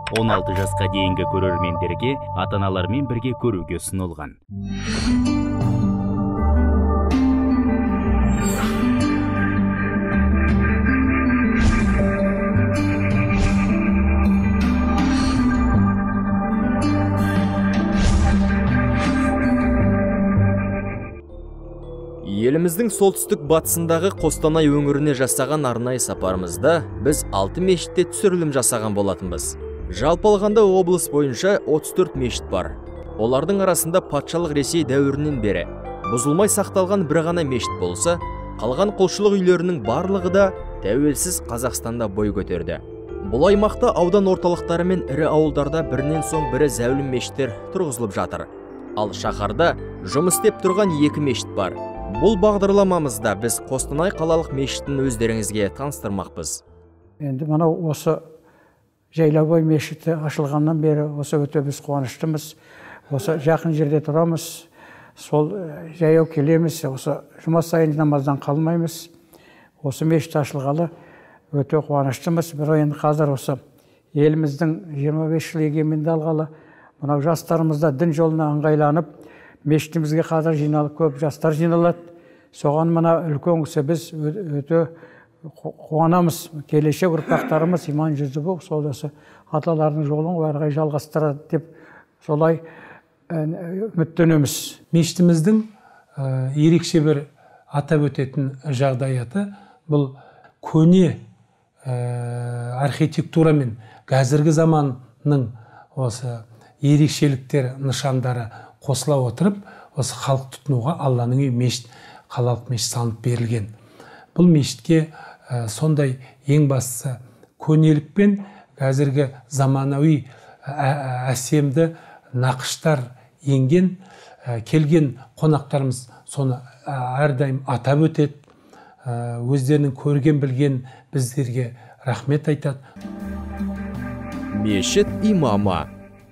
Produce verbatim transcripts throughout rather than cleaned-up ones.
он алты жасқа дейінгі көрермендерге ата-аналармен бірге көруге ұсынылған. Еліміздің солтүстік батысындағы Қостанай өңіріне жасаған арнайы сапарымызда біз алты мешітте түсірілім жасаған болатынбыз. Жалпы алғанда облыс бойынша отыз төрт мешіт бар. Олардың арасында патшалық Ресей дәуірінен бері бұзылмай сақталған бір ғана мешіт болса, қалған құлшылық үйлерінің барлығы да тәуелсіз Қазақстанда бой көтерді. Бұл аймақта аудан орталықтары мен ірі ауылдарда бірінен соң бірі зәулім мешіттер тұрғызылып жатыр. Ал шаһарда жұмыс істеп тұрған екі мешіт бар. Бұл бағдарламамызда біз Қостанай қалалық мешітін өздеріңізге таныстырмақпыз. Енді мынау осы Жайлаубай мешіті ашылғаннан бері осы өте біз қуаныштымыз. Осы жақын жерде тұрамыз, сол жаяу келеміз, осы жұма сайын намаздан қалмаймыз. Осы мешіт ашылғалы өте қуаныштымыз. Бір енді қазір осы еліміздің жиырма бес жыл егеменді алғалы, мынау жастарымызда дін жолына ыңғайланып, мешітімізге қазір жиналып, көп жастар жиналады. Соған мына үлкен кісі біз өте қуанамыз. Келешек ұрпақтарымыз иман жүзі болып, сол осы аталардың жолын әрі қарай жалғастырады деп солай үміттенеміз. Мешітіміздің ерекше бір атап өтетін жағдаяты бұл көне архитектура мен қазіргі заманның осы ерекшеліктер нышандары қосыла отырып, осы халық тұтынуға Алланың үйі мешіт, қалалық мешіт салынып берілген. Бұл мешітке сондай ең бастысы көнелік пен қазіргі заманауи әсемді нақыштар енген, келген қонақтарымыз соны әрдайым атап өтеді, өздерінің көрген білген біздерге рахмет айтады. Мешіт имамы.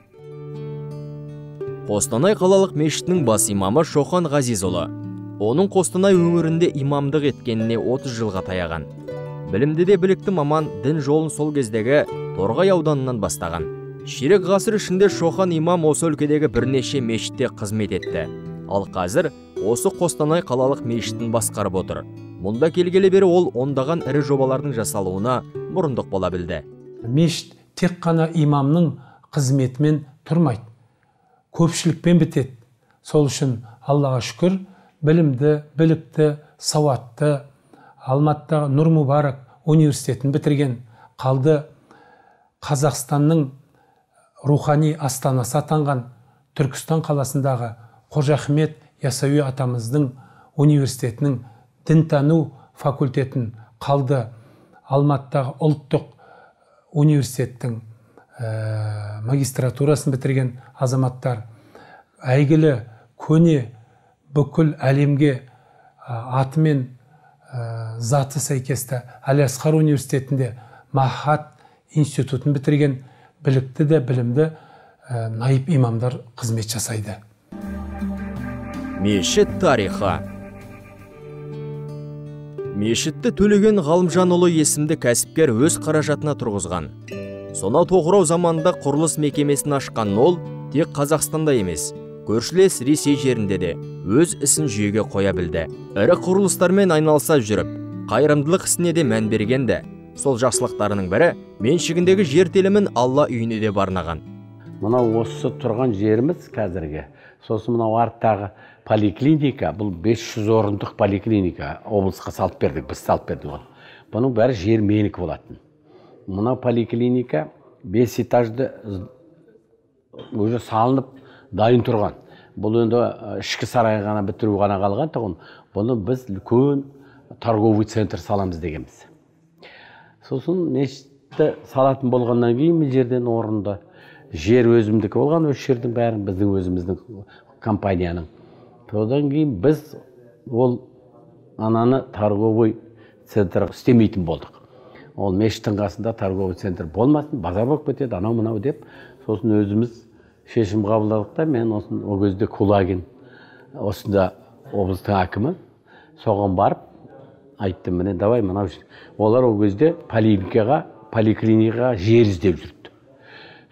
Қостанай қалалық мешітінің бас имамы Шоқан Ғазизұлы. Оның Қостанай өңірінде имамдық еткеніне отыз жылға таяған. Білімді де білікті маман дін жолын сол кездегі Торғай ауданынан бастаған. Ширек ғасыр ішінде Шоқан имам осы өлкедегі бірнеше мешітте қызмет етті. Ал қазір осы Қостанай қалалық мешітін басқарып отыр. Мұнда келгелі бері ол ондаған ірі жобалардың жасалуына мұрындық бола білді. Мешіт тек қана имамның қызметімен тұрмайды. Көпшілікпен бітеді. Сол үшін Аллаға шүкір, білімді, білікті, сауатты, Алматыдағы Нұр Мұбарак университетін бітірген, қалды Қазақстанның рухани астанасы атанған Түркістан қаласындағы Қожа Ахмет Яссауи атамыздың университетінің дінтану факультетін, қалды Алматыдағы ұлттық университеттің магистратурасын бітірген азаматтар, әйгілі көне бүкіл әлемге атымен заты сәйкесті Әл-Асқар университетінде Махат институтын бітірген білікті де білімді наиб имамдар қызмет жасайды. Мешіт тарихы. Мешітті Төлеген Ғалымжанұлы есімді кәсіпкер өз қаражатына тұрғызған. Сонау Тоғырау заманында құрылыс мекемесін ашқан ол тек Қазақстанда емес, көршілес Ресей жерінде де өз ісін жүйеге қоя білді. Ірі құрылыстармен айналыса жүріп, қайырымдылық ісіне де мән бергенде, сол жақсылықтарының бірі меншігіндегі жер телімін Алла үйіне де барнаған. Мынау осы тұрған жеріміз қазірге. Сосын мынау арттағы поликлиника, бұл бес жүз орындық поликлиника облысқа салып бердік, біз салып бердік. Бұның бәрі жер менікі болатын. Мына поликлиника бес этажды өзі салынып дайын тұрған. Бұл енді ішкі сарай ғана бітіру ғана қалған тұғын. Бұны біз үлкен торговый центр саламыз дегенбіз. Сосын мешітті салатын болғаннан кейін бұл жерден орында жер өзімдікі болған, өз жердің бәрін біздің өзіміздің компанияның. Содан кейін біз ол ананы торговый центр істемейтін болдық. Ол мешіттің қасында торговый центр болмасын, базар болып кетеді, анау мынау деп. Сосын өзіміз шешім қабылдадық та, мен осын о кезде Кулагин, осында облыстың әкімі, соған барып айттым, міне давай мынау. Олар о кезде поликлиникаға, поликлиникаға жер іздеп жүрді.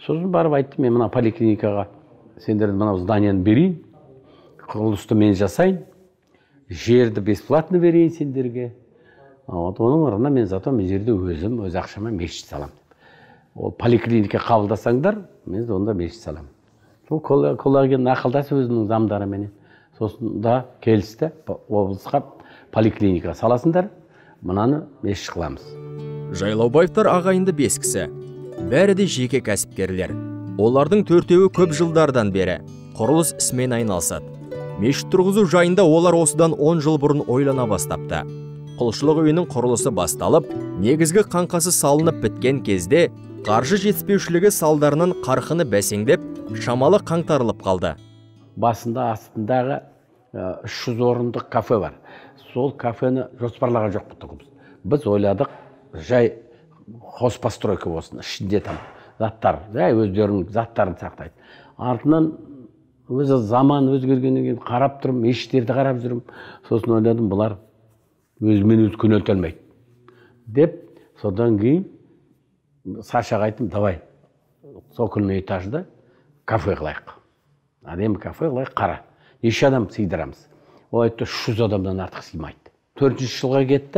Сосын барып айттым, мен мына поликлиникаға сендердің мынау зданияны берейін, құрылысты мен жасайын, жерді бесплатно берейін сендерге. Вот, оның орнына мен зато мен жерде өзім, өз ақшама мешіт салам. Ол поликлиника қабылдасаңдар, мен онда мешіт салам. Сол коллаген ақылдасы өзінің замдарыменен. Сосын да келісті, облысқа поликлиника саласындар, мынаны мешіт қыламыз. Жайлаубаевтар ағайынды бес кісі. Бәрі де жеке кәсіпкерлер. Олардың төртеуі көп жылдардан бері құрылыс ісімен айналысады. Мешіт тұрғызу жайында олар осыдан он жыл бұрын ойлана бастапты. Құлшылық үйінің құрылысы басталып, негізгі қаңқасы салынып біткен кезде қаржы жетіспеушілігі салдарынан қарқыны бәсеңдеп, шамалы қаңтарылып қалды. Басында астындағы үш жүз орындық кафе бар. Сол кафені жоспарлаған жоқ бұттығымыз. Біз ойладық, жай хозпостройка болсын, ішінде там заттар, жай өздерінің заттарын сақтайды. Артынан өзі заман өзгергеннен кейін қарап тұрым, мешіттерді қарап жүрім. Сосын ойладым, бұлар өзімен өз күн өлтелмейді. Деп, содан кейін Сашаға айттым, давай, сокольный этажда кафе қылайық. Әдемі кафе қылайық, қара. Неше адам сыйдырамыз. Ол айтты, үш жүз адамдан артық сыймайды. төртінші жылға кетті,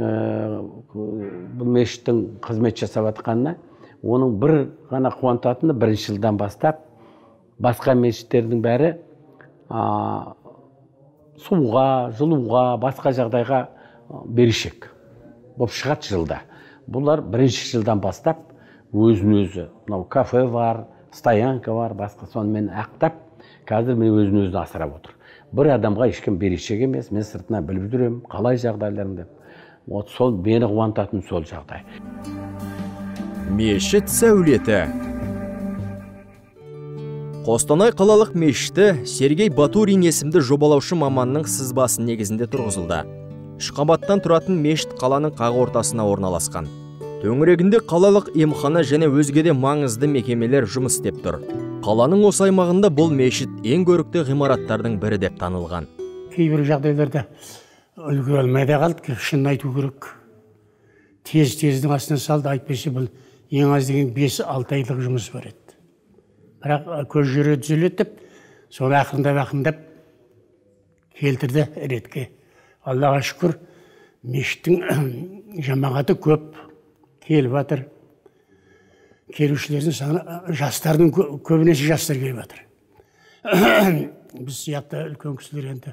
бұл мешіттің қызмет жасап жатқанына, оның бір ғана қуантатыны бірінші жылдан бастап, басқа мешіттердің бәрі суға, жылуға, басқа жағдайға берешек. Бұл шығат жылда. Бұлар бірінші жылдан бастап, өзін-өзі, кафе бар, стоянка бар, басқа сонымен ақтап, қазір мен өзін-өзі асырап отыр. Бір адамға ешкім берешек емес, мен сыртына біліп жүрем, қалай жағдайларым деп. Вот сол мені қуантатын сол жағдай. Мешіт сәулеті. Қостанай қалалық мешіті Сергей Батурин есімді жобалаушы маманның сызбасы негізінде тұрғызылды. Үш қабаттан тұратын мешіт қаланың қақ ортасына орналасқан. Төңірегінде қалалық емхана және өзге де маңызды мекемелер жұмыс істеп тұр. Қаланың осы аймағында бұл мешіт ең көрікті ғимараттардың бірі деп танылған. Кейбір жағдайларда үлгере алмай да қалдық, шынын айту керек. Тез-тездің астына салды, айтпесе бұл ең аз деген бес алты айлық жұмыс бар еді. Бірақ көз жүре түзелетіп, соны ақырындап-ақырындап келтірді ретке. Аллаға шүкір, мешіттің жамағаты көп келіп жатыр. Келушілердің саны жастардың көбінесе жастар келіп жатыр. Біз сияқты үлкен кісілер енді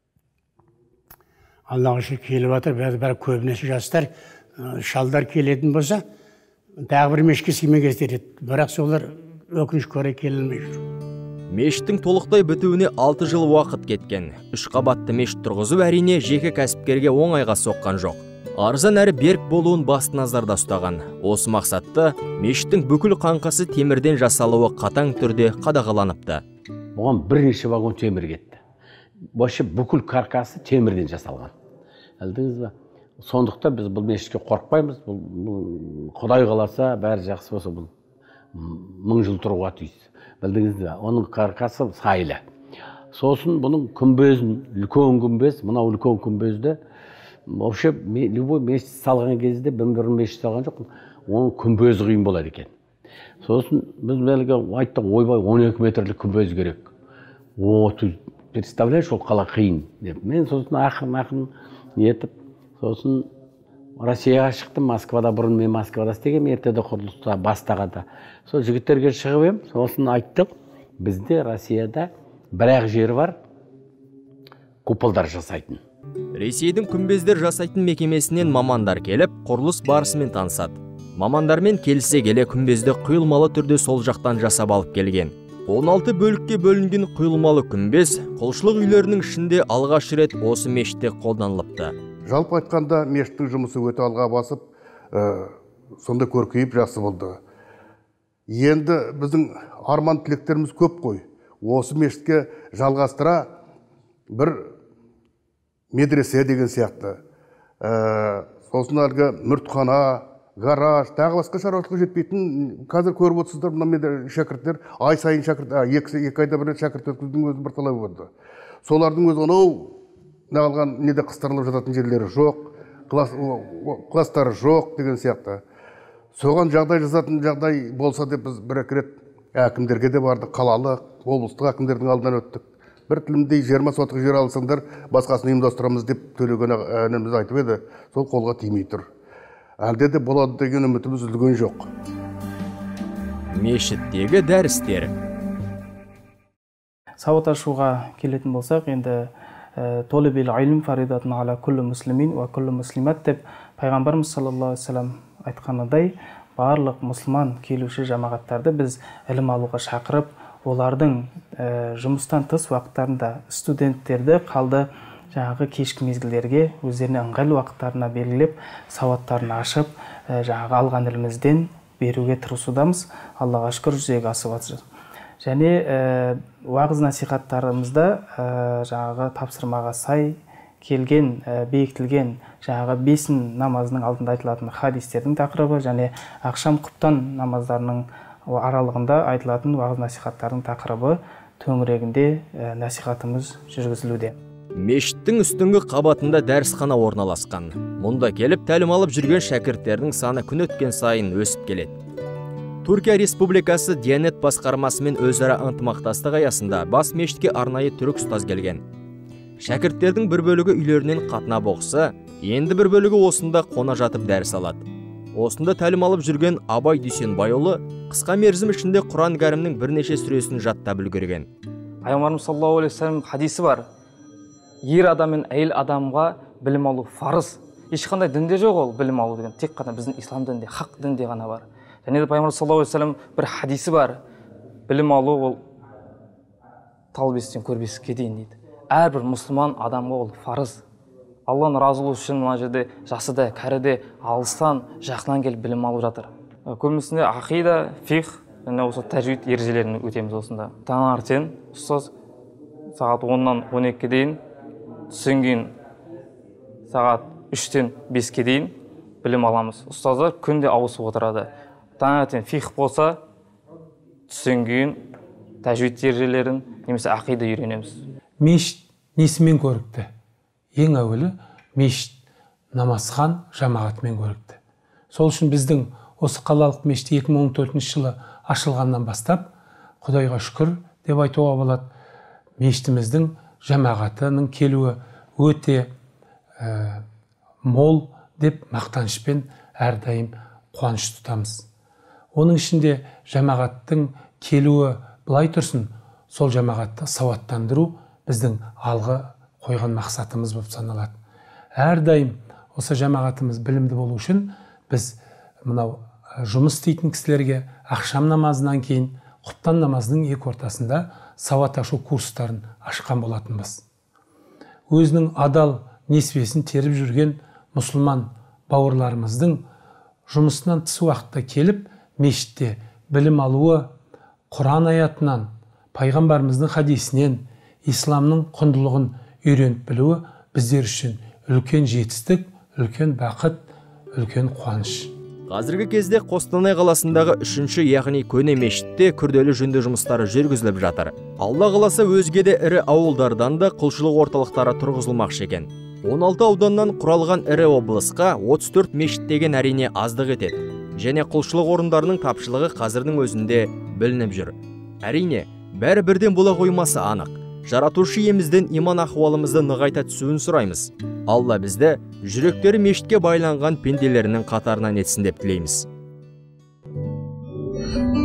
Аллаға шүкір келіп жатыр, бәрі көбінесе жастар, шалдар келетін болса, тағы бір мешітке сыймай кетеді. Бірақ солар өкінішке орай келмей жүр. Мешіттің толықтай бітуіне алты жыл уақыт кеткен. Үш қабатты мешіт тұрғызу әрине жеке кәсіпкерге оңайға соққан жоқ. Арзан әрі берік болуын басты назарда ұстаған. Осы мақсатта мешіттің бүкіл қаңқасы темірден жасалуы қатаң түрде қадағаланыпты. Бұған бірнеше вагон темір кетті. Башы бүкіл каркасы темірден жасалған. Әлдіңіз ба? Сондықтан біз бұл мешітке қорқпаймыз. Құдай қаласа, бәрі жақсы болса, бұл мың жыл тұруға тиіс. Білдіңіз бе? Оның каркасы сайлы. Сосын бұның күмбезін, үлкен күмбез, мынау үлкен күмбезді, вообще любой мешіт салған кезде, бір бір мешіт салған жоқ, оның күмбезі қиын болады екен. Сосын біз белгі айттық, ойбай он екі метрлік күмбез керек. О, ты представляешь, ол қала қиын деп. Мен сосын ақын-ақын нетіп, сосын Россияға шықтым, Москвада бұрын мен Москвада істеген, ертеде құрылыста бастағанда. Сол жігіттерге шығып ем, сосын айттық, бізде Россияда бір-ақ жері бар, куполдар жасайтын. Ресейдің күмбездер жасайтын мекемесінен мамандар келіп, құрылыс барысымен танысады. Мамандармен келісе келе күмбезді құйылмалы түрде сол жақтан жасап алып келген. он алты бөлікке бөлінген құйылмалы күмбез құлшылық үйлерінің ішінде алғаш рет осы мешітте қолданылыпты. Жалпы айтқанда мешіттің жұмысы өте алға басып, сонда көркейіп жақсы болды. Енді біздің арман тілектеріміз көп қой. Осы мешітке жалғастыра бір медресе деген сияқты. Сосын әлгі мүртхана, гараж, тағы басқа шаруашылық жетпейтін, қазір көріп отырсыздар, мына шәкірттер ай сайын шәкірт, екі айда бір шәкірт өткіздің өзі бір талай болды. Солардың өзі анау қалған неде қыстырылып жататын жерлері жоқ, класстары жоқ деген сияқты. соған жағдай жасатын жағдай болса деп біз бір екі рет әкімдерге де бардық, қалалық, облыстық әкімдердің алдынан өттік. Бір тілімдей жиырма сотық жер алсаңдар, басқасын ұйымдастырамыз деп төлеген әніміз айтып еді, сол қолға тимей тұр. Әлде де болады деген үмітіміз үзілген жоқ. Мешіттегі дәрістер. Сауат ашуға келетін болсақ, енді толебел айлым фаридатын ала күллі мұслимин ва күллі мұслимат деп пайғамбарымыз саллаллаху алейхи вассалам айтқаныдай, барлық мұсылман келуші жамағаттарды біз ілім алуға шақырып, олардың жұмыстан тыс уақыттарында студенттерді қалды жаңағы кешкі мезгілдерге өздеріне ыңғайлы уақыттарына белгілеп, сауаттарын ашып, жаңағы алған ілімізден беруге тырысудамыз. Аллаға шүкір жүзеге асып жатыр. Және уағыз насихаттарымызда жаңағы тапсырмаға сай келген, бекітілген жаңағы бесін намазының алдында айтылатын хадистердің тақырыбы және ақшам құптан намаздарының аралығында айтылатын уағыз насихаттардың тақырыбы төңірегінде насихатымыз жүргізілуде. Мешіттің үстіңгі қабатында дәрісхана орналасқан. Мұнда келіп тәлім алып жүрген шәкірттердің саны күн өткен сайын өсіп келеді. Түркия Республикасы Диянет басқармасымен өзара ынтымақтастық аясында бас мешітке арнайы түрік ұстаз келген. Шәкірттердің бір бөлігі үйлерінен қатынап оқыса, енді бір бөлігі осында қона жатып дәріс алады. Осында тәлім алып жүрген Абай Дүйсенбайұлы қысқа мерзім ішінде Құран кәрімнің бірнеше сүресін жаттап үлгерген. Пайғамбарымыз саллаллаху алейхи вассалам хадисі бар. Ер адам мен әйел адамға білім алу парыз. Ешқандай дінде жоқ ол білім алу деген. Тек қана біздің ислам дінде, хақ дінде ғана бар. Және де Пайғамбар саллаллаху алейхи вассалам бір хадисі бар. Білім алу ол тал бестен көр бесікке дейін дейді. Әрбір мұсылман адамға ол парыз. Алланың разылығы үшін мына жерде жасы да, кәрі де, алыстан, жақынан келіп білім алып жатыр. Көбісінде ақида, фих және осы тәжвид ережелерін өтеміз осында. Таңертең ұстаз сағат оннан он екіге дейін, түстен кейін сағат үштен беске дейін білім аламыз. Ұстаздар күнде ауысып отырады. Таңертең фих болса, түстен кейін тәжвид ережелерін немесе ақида үйренеміз. Мешіт несімен көрікті? Ең әуелі мешіт намазхан жамағатымен көрікті. Сол үшін біздің осы қалалық мешіт екі мың он төртінші жылы ашылғаннан бастап, Құдайға шүкір деп айтуға болады, мешітіміздің жамағатының келуі өте ә, мол деп мақтанышпен әрдайым қуаныш тұтамыз. Оның ішінде жамағаттың келуі былай тұрсын, сол жамағатты сауаттандыру біздің алғы қойған мақсатымыз болып саналады. Әрдайым осы жамағатымыз білімді болу үшін біз мынау жұмыс істейтін кісілерге ақшам намазынан кейін құптан намазының екі ортасында сауат ашу курстарын ашқан болатынбыз. Өзінің адал несібесін теріп жүрген мұсылман бауырларымыздың жұмысынан тыс уақытта келіп мешітте білім алуы Құран аятынан, пайғамбарымыздың хадисінен, исламның құндылығын үйреніп білуі біздер үшін үлкен жетістік, үлкен бақыт, үлкен қуаныш. Қазіргі кезде Қостанай қаласындағы үшінші яғни көне мешітте күрделі жөндеу жұмыстары жүргізіліп жатыр. Алла қаласа өзге де ірі ауылдардан да құлшылық орталықтары тұрғызылмақшы екен. он алты ауданнан құралған ірі облысқа отыз төрт мешіт деген әрине аздық етеді. Және құлшылық орындарының тапшылығы қазірдің өзінде білініп жүр. Әрине, бәрі бірден бола қоймасы анық. Жаратушы иемізден иман ахуалымызды нығайта түсуін сұраймыз. Алла бізді жүректері мешітке байланған пенделерінің қатарынан етсін деп тілейміз.